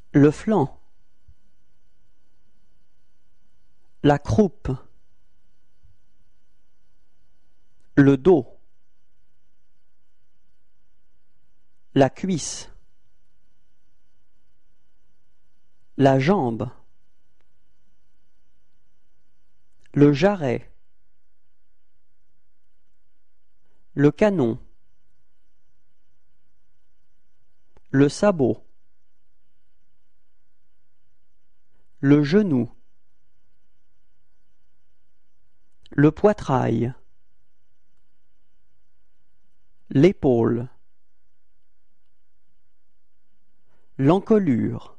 le flanc, la croupe, le dos, la cuisse, la jambe, le jarret, le canon, le sabot, le genou, le poitrail, l'épaule, l'encolure,